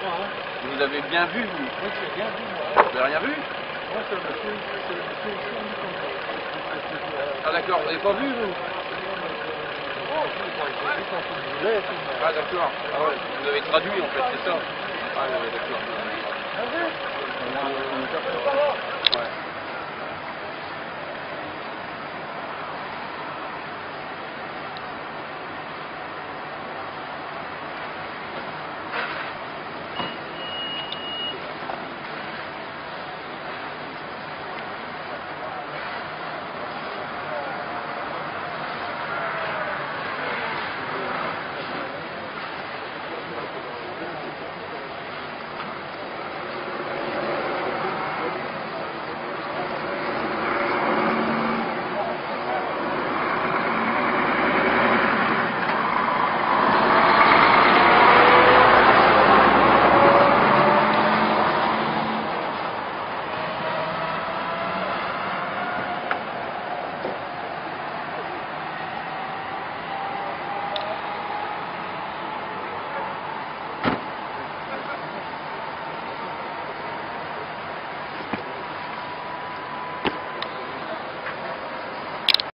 Vous avez bien vu, vous? Oui, j'ai bien vu, moi. Vous n'avez rien vu? Moi, c'est le monsieur ici, on dit comme ça. Ah d'accord, vous n'avez pas vu, vous? J'ai vu quand il voulait, tout. Ah d'accord. Ah ouais, vous avez traduit en fait, c'est ça? Ah ouais, d'accord. Ah oui? Ouais.